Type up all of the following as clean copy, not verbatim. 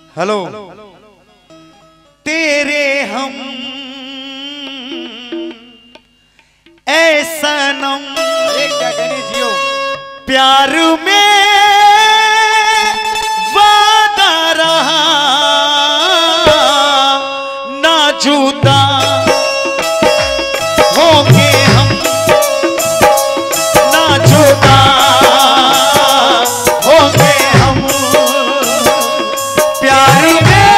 Hello तेरे हम ऐसा नम जियो प्यार में वादा रहा ना जुदा होंगे हम ना जुदा होंगे हम प्यार में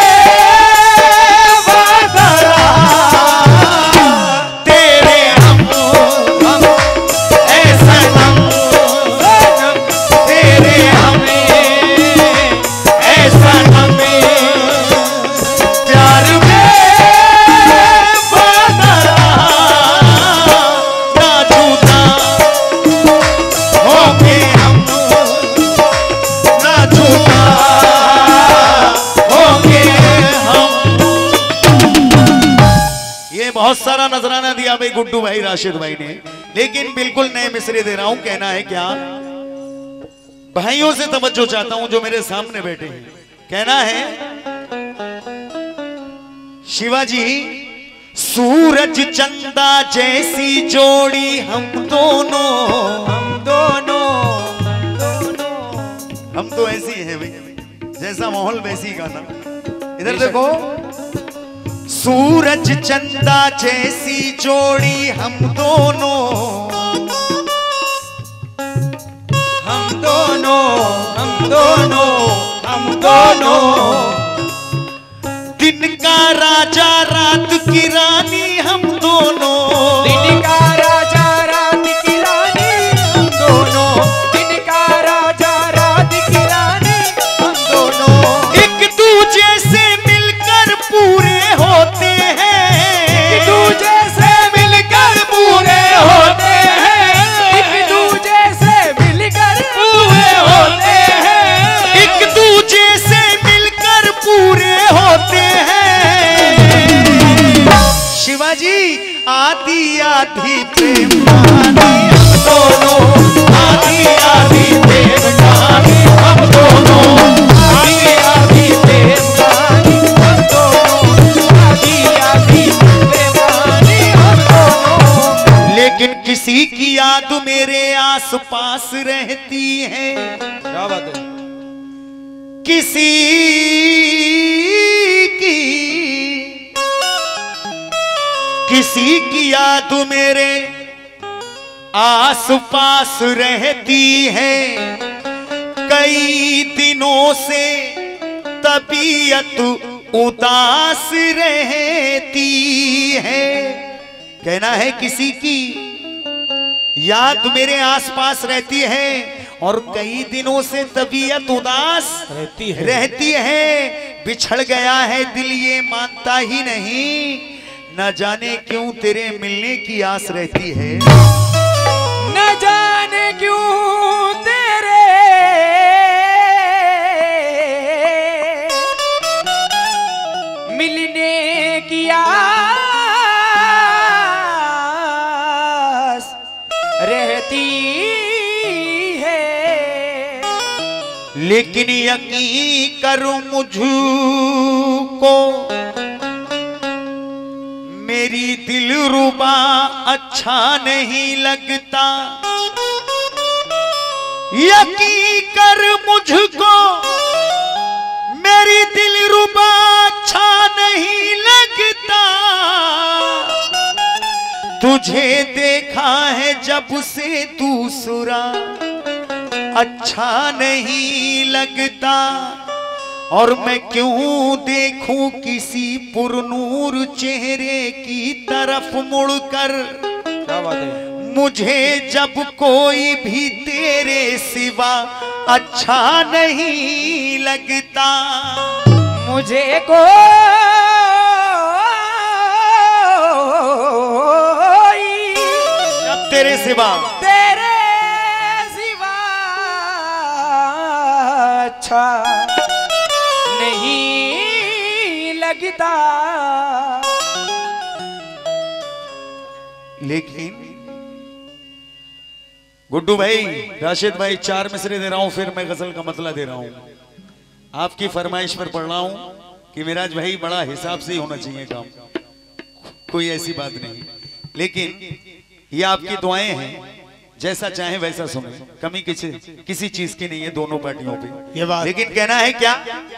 वादा रहा तेरे हम ऐसा हम तेरे हमें ऐसा हमें प्यार में वादा रहा ना जुदा होंगे हम ना जुदा होंगे हम। ये बहुत सारा नजराना दिया भाई गुड्डू भाई राशिद भाई ने, लेकिन बिल्कुल नए मिसरे दे रहा हूं। कहना है क्या भाइयों से तवज्जो चाहता हूं जो मेरे सामने बैठे हैं। कहना है शिवाजी सूरज चंदा जैसी जोड़ी हम दोनों हम तो ऐसी हैं भाई, जैसा माहौल वैसी गाना। इधर देखो सूरज चंदा जैसी जोड़ी हम दोनों हम दोनों हम दोनों हम दोनों दिन का राजा रात की रानी हम दोनों दिन का राजा रात की रानी हम दोनों दिन का राजा रात की रानी हम दोनों एक दूजे से मिलकर पूरे होते हैं एक दूजे से मिलकर पूरे होते हैं एक दूजे से मिलकर पूरे होते हैं एक दूजे से मिलकर पूरे होते हैं। शिवाजी आधी आधी प्रेम कहानी हम दोनों आधी आधी प्रेम कहानी हम दोनों आधी आधी प्रेम कहानी हम दोनों आधी आधी प्रेम कहानी हम दोनों लेकिन किसी की याद मेरे आस पास रहती है क्या बात है किसी की याद मेरे आस पास रहती है कई दिनों से तबीयत उदास रहती है। कहना है किसी की याद मेरे आसपास रहती है और कई दिनों से तबीयत उदास रहती है बिछड़ गया है दिल ये मानता ही नहीं न जाने क्यों तेरे मिलने की आस रहती है न जाने क्यों तेरे मिलने की आस रहती है लेकिन यकीन करो मुझको मेरी दिलरुबा अच्छा नहीं लगता यकीन कर मुझको मेरी दिलरुबा अच्छा नहीं लगता तुझे देखा है जब से दूसरा अच्छा नहीं लगता और मैं क्यों देखूं किसी पुरनूर चेहरे की तरफ मुड़कर क्या बात है मुझे जब कोई भी तेरे सिवा अच्छा नहीं लगता मुझे को जब तेरे सिवा अच्छा नहीं लगता लेकिन गुड्डू भाई राशिद भाई 4 मिसरे दे रहा हूं फिर मैं गजल का मतलब दे रहा हूं आपकी फरमाइश पर पढ़ रहा हूं कि मिराज भाई बड़ा हिसाब से ही होना चाहिए काम, कोई ऐसी बात नहीं, लेकिन ये आपकी दुआएं हैं, जैसा चाहे वैसा सुने, कमी किसी चीज की नहीं है दोनों पार्टियों पे ये बात। लेकिन कहना है क्या,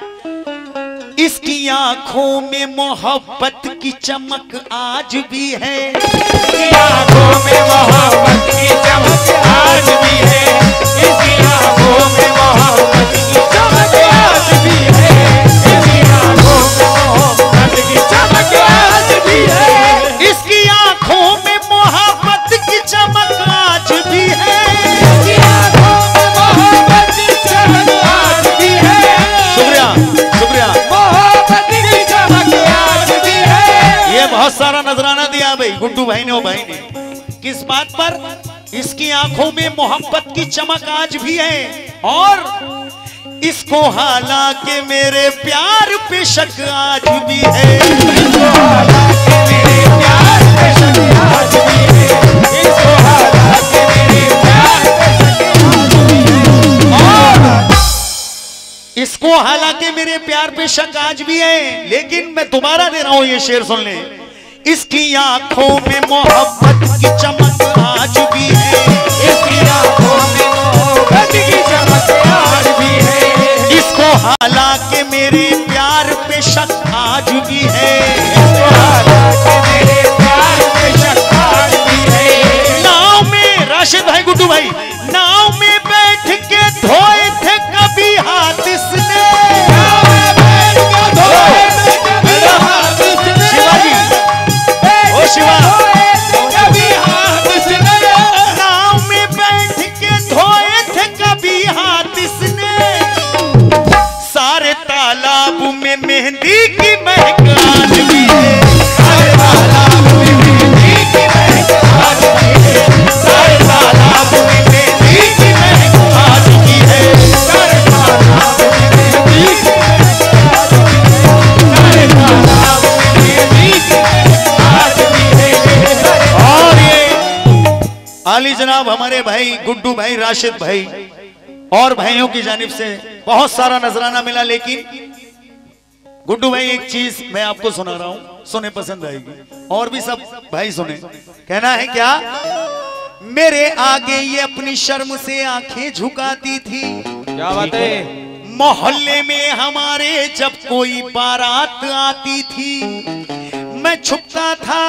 इसकी आंखों में मोहब्बत की चमक आज भी है, इसकी आंखों में मोहब्बत की चमक आज भी है, इसकी आंखों में मोहब्बत की चमक आज भी है, इसकी आंखों में मोहब्बत की चमक आज भी है, इसकी आंखों में मोहब्बत की चमक आज भी है, इसकी आंखों में मोहब्बत की चमक आज भी है। शुक्रिया शुक्रिया, मोहब्बत की चमक आज भी है। ये बहुत सारा नजराना दिया भाई गुड्डू भाई ने, ओ भाई ने, किस बात पर, इसकी आंखों में मोहब्बत की चमक आज भी है, और इसको हालांकि मेरे प्यार पे शक आज भी है, इसको हालांकि मेरे प्यार पे शक आज भी है, इसको हालांकि मेरे प्यार पे शक आज भी है, और इसको हालांकि मेरे प्यार पे शक आज भी है। लेकिन मैं दोबारा दे रहा हूं ये शेर सुन ले, इसकी आंखों में मोहब्बत की चमक आज भी है, इसकी आंखों में मोहब्बत की चमक आज भी है, इसको हालांकि मेरे प्यार पे शक आज भी है, इसको हालांकि मेरे प्यार पे शक आज भी है। नाव में राशिद भाई गुड्डू भाई नाव में बैठ के धोए थे कभी हाथ इसने, नाव में बैठ के धोए थे कभी हाथ इसने, शिवाजी ओ शिवा कभी हाथ इसने, नाव में बैठ के धोए थे कभी हाथ इसने, सारे तालाब में मेहंदी की महक आज भी है, सारे तालाब में मेहंदी की महक आज भी है, सारे तालाब में मेहंदी की महक आज भी है, सारे तालाब में मेहंदी की महक आज भी है, सारे तालाब में मेहंदी की महक आज भी है। और ये आली जनाब हमारे भाई गुड्डू भाई राशिद भाई और भाइयों की जानिब से बहुत सारा नजराना मिला, लेकिन गुड्डू भाई एक चीज मैं आपको सुना रहा हूं, सुने पसंद आएगी, और भी सब भाई सुने। कहना है क्या, मेरे आगे ये अपनी शर्म से आंखें झुकाती थी, क्या बात है, मोहल्ले में हमारे जब कोई बारात आती थी मैं छुपता था।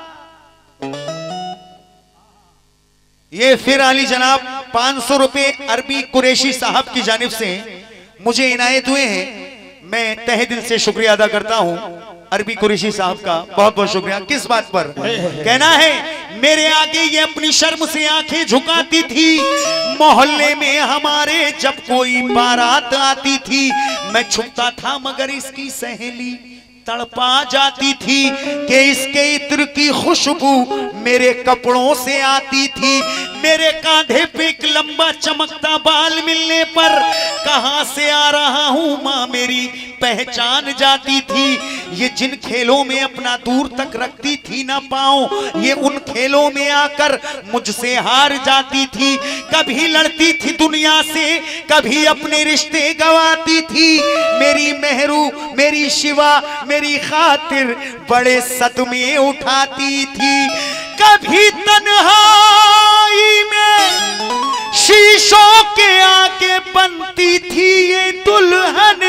ये फिर आली जनाब 500 रुपए अरबी कुरैशी साहब की जानिब से मुझे इनायत हुए हैं, मैं तहे दिल से शुक्रिया अदा करता हूं अरबी कुरैशी साहब का, बहुत बहुत शुक्रिया। किस बात पर, कहना है मेरे आगे ये अपनी शर्म से आंखें झुकाती थी, मोहल्ले में हमारे जब कोई बारात आती थी मैं छुपता था, मगर इसकी सहेली तड़पा जाती थी कि इसके इत्र की खुशबू मेरे कपड़ों से आती थी, मेरे कांधे पे एक लंबा चमकता बाल मिलने पर कहां से आ रहा हूं मां मेरी पहचान जाती थी। ये जिन खेलों में अपना दूर तक रखती थी ना पाऊं, ये उन खेलों में आकर मुझसे हार जाती थी। कभी लड़ती थी दुनिया से, कभी अपने रिश्ते गवाती थी। मेरी मेहरू, मेरी शिवा, मेरी खातिर बड़े सदमे उठाती थी। कभी तन्हाई में शीशों के आगे बनती थी ये दुल्हन,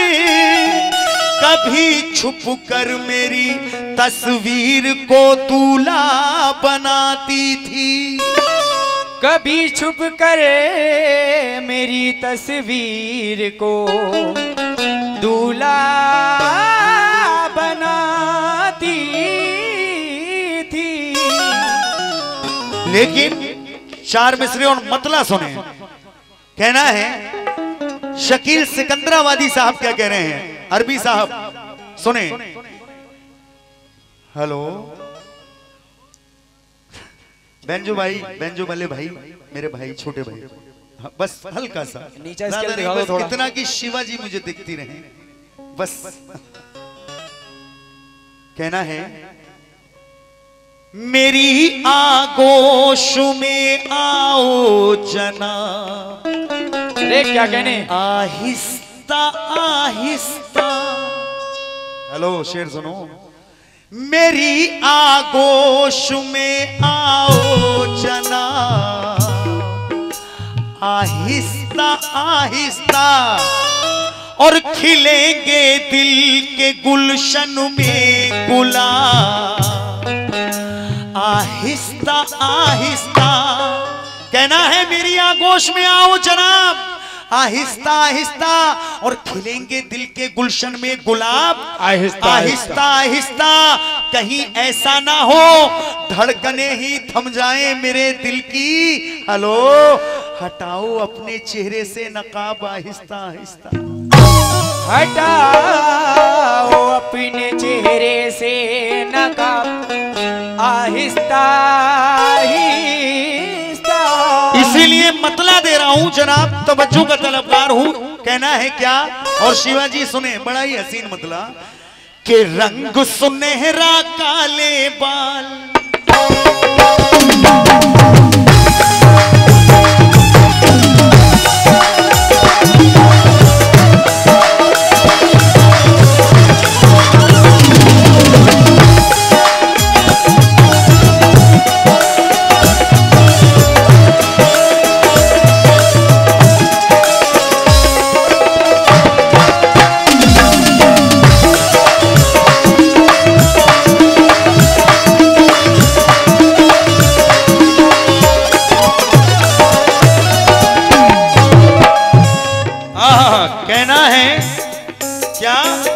कभी छुप कर मेरी तस्वीर को दूल्हा बनाती थी। कभी छुप कर मेरी तस्वीर को दूल्हा बनाती थी। लेकिन चार मिसरे और मतला सुने। कहना है शकील सिकंदराबादी साहब क्या कह रहे हैं, अरबी साहब सुने। हेलो बेंजो भाई, बेंजो वाले भाई, मेरे भाई, छोटे भाई, बस हल्का सा नीचे स्केल दिखा दो थोड़ा, इतना कि शिवाजी मुझे दिखती रहे बस। कहना है मेरी आगोश में आओ जना, अरे क्या कहने, आहिस्ता आहिस्ता आहिस्ता, हेलो शेर सुनो, मेरी आगोश में आओ जनाब, आहिस्ता आहिस्ता और खिलेंगे दिल के गुलशन में गुलाब, आहिस्ता आहिस्ता। कहना है मेरी आगोश में आओ जनाब, आहिस्ता आहिस्ता और खिलेंगे दिल के गुलशन में गुलाब, आहिस्ता आहिस्ता आहिस्ता। कहीं ऐसा ना हो धड़कने ही थम जाए मेरे दिल की, हेलो हटाओ अपने चेहरे से नकाब, आहिस्ता आहिस्ता हटाओ अपने चेहरे से नकाब, आहिस्ता आहिस्ता। इसीलिए मतला दे रहा हूं जनाब, तवज्जो का तलबगार हूं। कहना है क्या, और शिवाजी सुने बड़ा ही हसीन मतला, कि रंग सुनहरा काले बाल, कहना है क्या,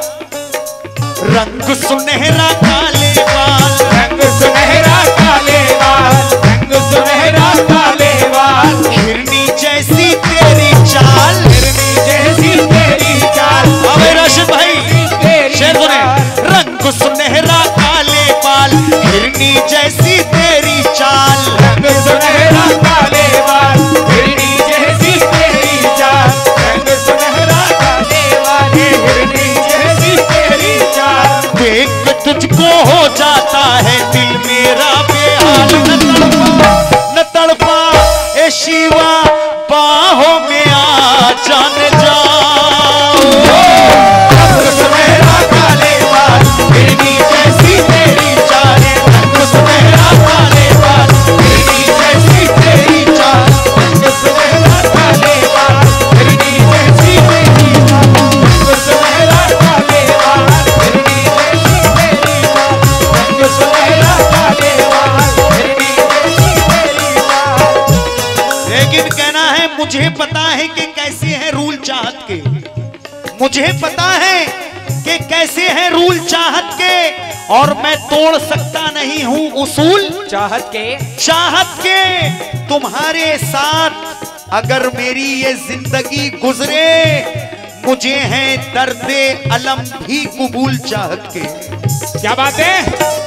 रंग सुनहरा काले बाल, रंग सुनहरा काले बाल, रंग सुनहरा काले बाल, हिरनी जैसी तेरी चाल, हिरनी जैसी तेरी चाल। अबे राशिद भाई शेर सुने, रंग सुनहरा काले बाल, हिरनी जैसी तेरी चाल, रंग सुनहरा काले बाल, हिरनी जैसी तेरी चाल, रंग सुनहरा काले बाल, हिरनी जैसी तेरी चाल। देख तुझको हो जाता है दिल मेरा बेहाल, न तड़पा न तड़पा ए शिवा, बाहों में आ जान जाओ। रंग सुनहरा काले बाल, हिरनी जैसी तेरी चाल, रंग सुनहरा काले बाल, हिरनी जैसी तेरी चाल, रंग सुनहरा काले बाल, हिरनी जैसी तेरी चाल, रंग सुनहरा काले बाल, हिरनी जैसी तेरी चाल, रंग सुनहरा काले बाल, हिरनी जैसी तेरी चाल। लेकिन कहना है मुझे पता है कि कैसे है रूल चाहत के, मुझे पता है कि कैसे है रूल चाहत के, और मैं तोड़ सकता नहीं हूं उसूल चाहत के, चाहत के। तुम्हारे साथ अगर मेरी ये जिंदगी गुजरे, मुझे है दर्दे अलम भी कबूल चाहत के। क्या बात है।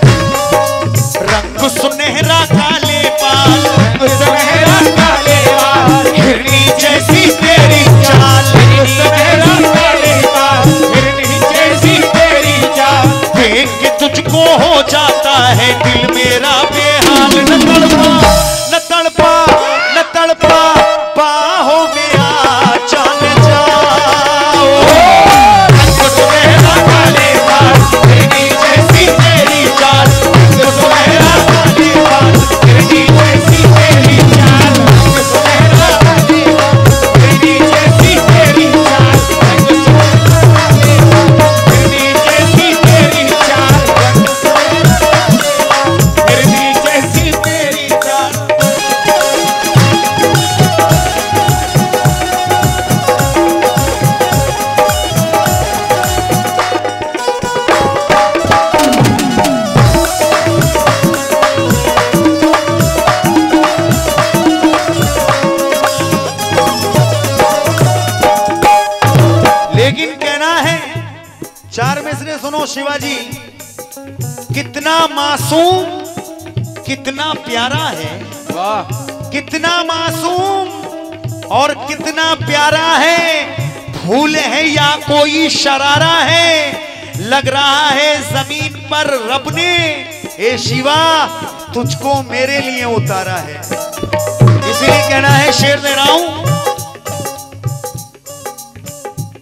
रंग सुनहरा काले बाल, रंग सुनहरा काले बाल, हिरनी जैसी तेरी चाल, रंग सुनहरा काले बाल, हिरनी जैसी तेरी चाल। देख के तुझको हो जाता है दिल मेरा बेहाल, न तड़पा न तड़पा न तड़पा, बाहों में आ जान जाओ। रंग सुनहरा काले बाल, हिरनी जैसी तेरी चाल, रंग सुनहरा काले बाल, हिरनी जैसी तेरी चाल, रंग सुनहरा काले बाल, हिरनी जैसी तेरी चाल, रंग सुनहरा काले बाल, हिरनी जैसी तेरी चाल, रंग सुनहरा काले बाल, हिरनी जैसी तेरी चाल। लेकिन कहना है, चार मिसरे सुनो शिवाजी, कितना मासूम कितना प्यारा है, वाह। कितना मासूम और कितना प्यारा है। फूल है या कोई शरारा है, लग रहा है जमीन पर रब ने ए शिवा तुझको मेरे लिए उतारा है। इसलिए कहना है, शेर दे रहा हूं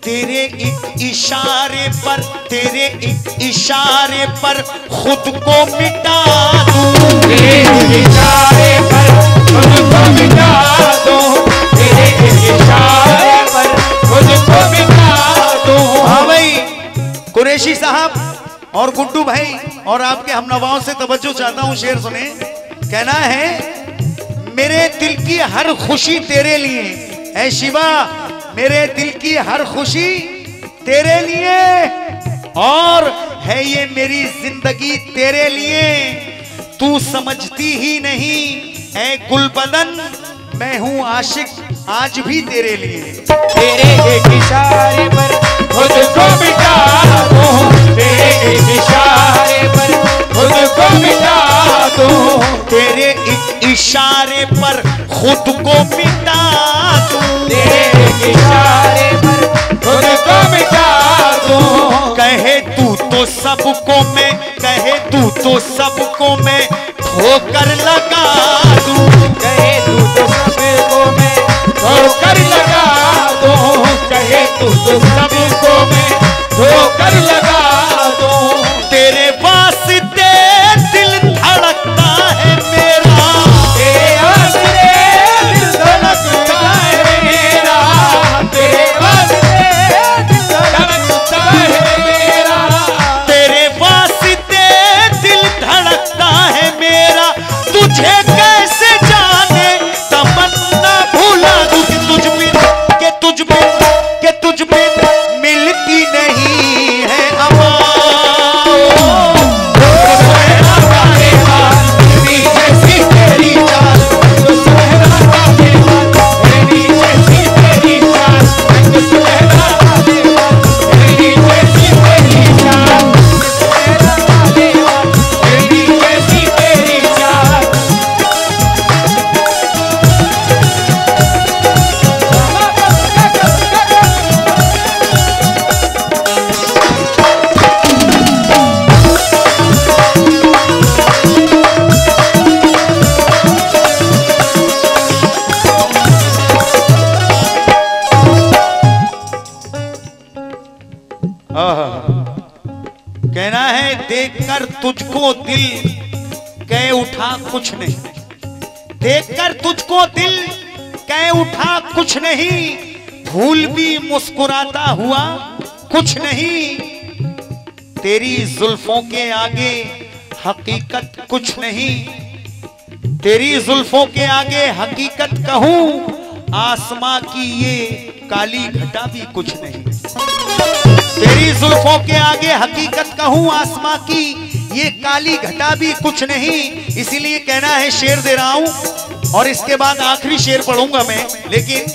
तेरे एक इशारे पर, तेरे एक इशारे पर खुद को मिटा दूं, तेरे इशारे पर खुद को मिटा दूं, तेरे इशारे पर खुद को मिटा दूं। हाँ भाई कुरैशी साहब और गुड्डू भाई और आपके हम नवाओं से तवज्जो चाहता हूँ, शेर सुने। कहना है मेरे दिल की हर खुशी तेरे लिए, ऐ शिवा मेरे दिल की हर खुशी तेरे लिए, और है ये मेरी जिंदगी तेरे लिए, तू समझती ही नहीं ऐ गुलबदन मैं हूँ आशिक आज भी तेरे लिए। तेरे एक इशारे पर खुद को मिटा दूं, तेरे एक इशारे पर खुद को मिटा दूं, तेरे एक इशारे पर खुद को मिटा दूं, तेरे एक इशारे पर खुद को मिटा दूं। कहे तू तो सबको मैं, कहे तू तो सबको मैं ठोकर लगा दूं, कहे तू तो सबको मैं ठोकर लगा दूं, कहे तू तो सबको मैं ठोकर लगा दूं। तेरे वास्ते दिल धड़कता है मेरा, तेरे वास्ते दिल धड़कता है मेरा, तेरे वास्ते दिल धड़कता है मेरा, तेरे वास्ते दिल धड़कता है मेरा, तुझे कैसे जाने तमन्ना भूला दूं, कि तुझ बिन मिलती नहीं है कहना है देखकर तुझको दिल कह उठा कुछ नहीं, देखकर तुझको दिल कह उठा कुछ नहीं, भूल भी मुस्कुराता हुआ कुछ नहीं, तेरी जुल्फों के आगे हकीकत कुछ नहीं, तेरी जुल्फों के आगे हकीकत कहूं आसमां की ये काली घटा भी कुछ नहीं, तेरी जुल्फों के आगे हकीकत कहूं आसमां की ये काली घटा भी कुछ नहीं। इसीलिए कहना है शेर दे रहा हूं और इसके बाद आखिरी शेर पढ़ूंगा मैं, लेकिन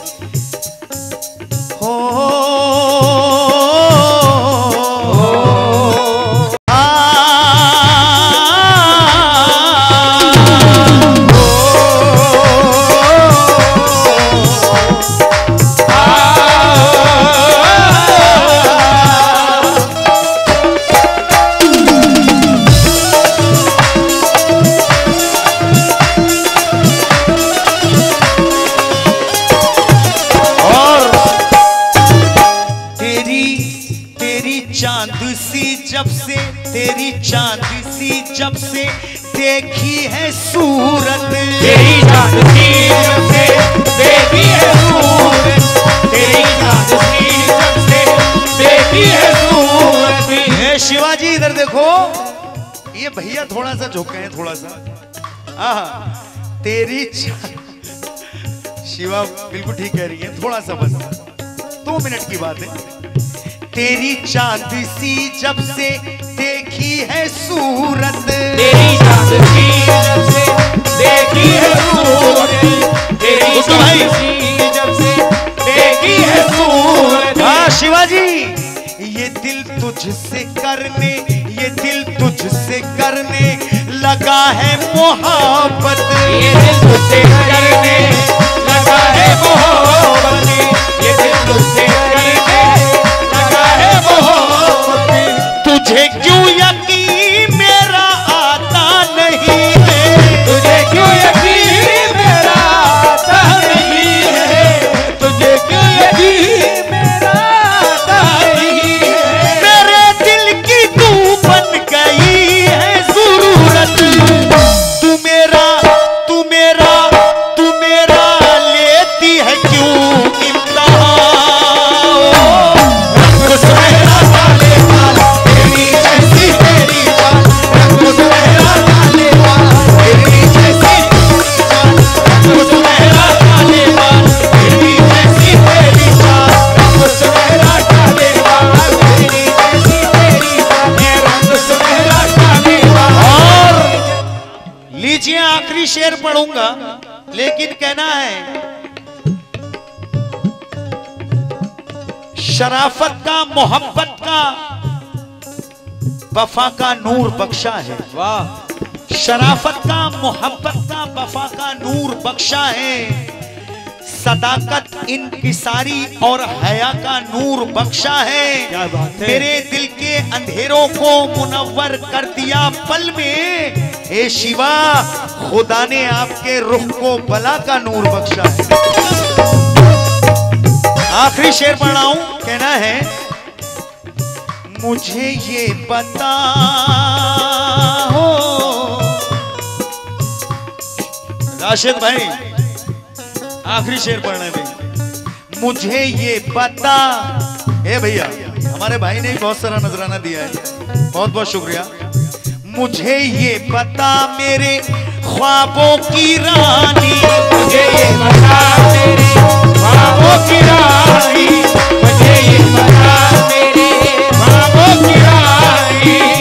तेरी चांद सी जब से देखी है सूरत, तेरी चांद सी जब से देखी है सूरत, तेरी चांद सी जब से देखी है सूरत। हे शिवाजी इधर देखो, ये भैया थोड़ा सा झुके हैं, थोड़ा सा तेरी शिवा बिल्कुल ठीक कह रही है, थोड़ा सा बस 2 मिनट की बात है। तेरी चांद सी जब से देखी है सूरत, तेरी चांद सी जब से देखी है सूरत, तेरी चांद सी जब से देखी है सूरत। हाँ शिवाजी, ये दिल तुझसे करने, ये दिल तुझसे करने लगा है मोहब्बत, ये दिल तुझसे करने लगा है मोहब्बत, ये दिल तुझसे करने लगा है मोहब्बत। तुझे क्यों यकीन मेरा आता नहीं है, तुझे क्यों यकीन मेरा आता नहीं है, तुझे क्यों यकीन मेरा शेर पढ़ूंगा, लेकिन कहना है शराफत का, मोहब्बत का, वफा का नूर बख्शा है। वाह। शराफत का, मोहब्बत का, वफा का नूर बख्शा है। सदाकत, इनकिसारी और हया का नूर बख्शा है। क्या बात है। मेरे दिल के अंधेरों को मुनव्वर कर दिया पल में। हे शिवा, खुदा ने आपके रुख को बला का नूर बख्शा है। आखिरी शेर पढ़ रहा हूं, कहना है मुझे ये बता हो राशिद भाई, आखिरी शेर पढ़ने में मुझे ये बता। ए भैया, हमारे भाई ने बहुत सारा नजराना दिया है, बहुत बहुत शुक्रिया। मुझे ये बता मेरे ख्वाबों की रानी, मुझे ये बता मेरे ख्वाबों की रानी, मुझे ये बता मेरे ख्वाबों की रानी,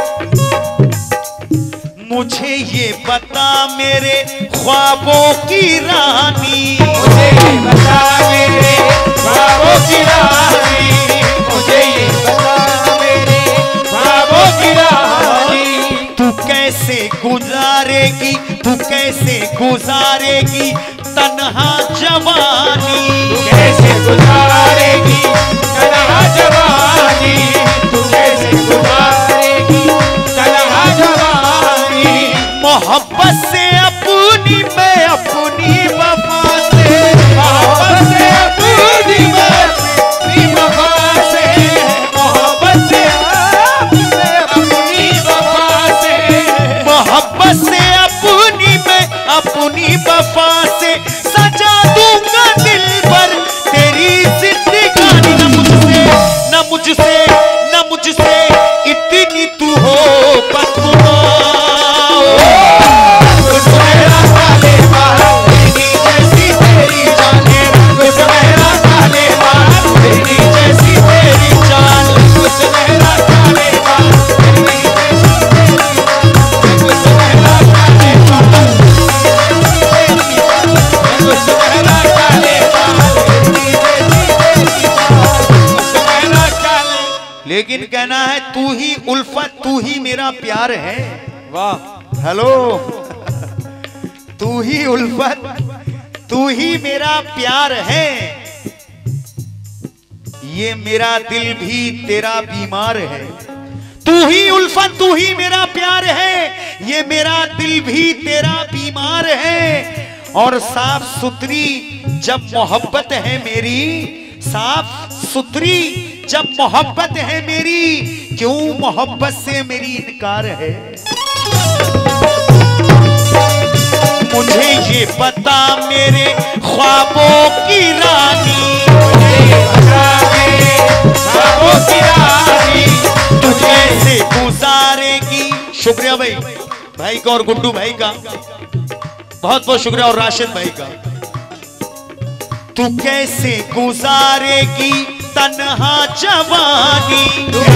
मुझे ये बता मेरे ख्वाबों की रानी, मुझे ये बता मेरे ख्वाबों की रानी, मुझे ये बता मेरे ख्वाबों की रानी। तू कैसे गुजारेगी, तू कैसे गुजारेगी तन्हा जवानी, तू कैसे गुजारेगी तन्हा जवानी, तू कैसे गुजारेगी तन्हा जवानी। मोहब्बत से अपनी मैं अपनी वफा से, मोहब्बत से अपनी वफा से, मोहब्बत से अपनी वफा से, मोहब्बत से अपनी मैं अपनी वफा से सजा दूंगा दिल पर तेरी जिंदगानी। न मुझसे न मुझसे इतनी तू हो बदगुमान। लेकिन कहना है तू ही उल्फत, तू ही मेरा प्यार है। वाह। हेलो, तू ही उल्फत, तू ही मेरा प्यार है। ये मेरा दिल भी तेरा बीमार है। तू ही उल्फत, तू ही मेरा प्यार है। ये मेरा दिल भी तेरा बीमार है। और साफ सुथरी जब मोहब्बत है मेरी, साफ सुथरी जब मोहब्बत है मेरी, क्यों मोहब्बत से मेरी इनकार है। मुझे ये बता मेरे ख्वाबों की रानी, मुझे ये बता मेरे ख्वाबों की रानी, तू कैसे गुजारेगी। शुक्रिया भाई, भाई का और गुड्डू भाई का बहुत बहुत शुक्रिया, और राशिद भाई का। तू कैसे गुजारेगी तन्हा जवानी,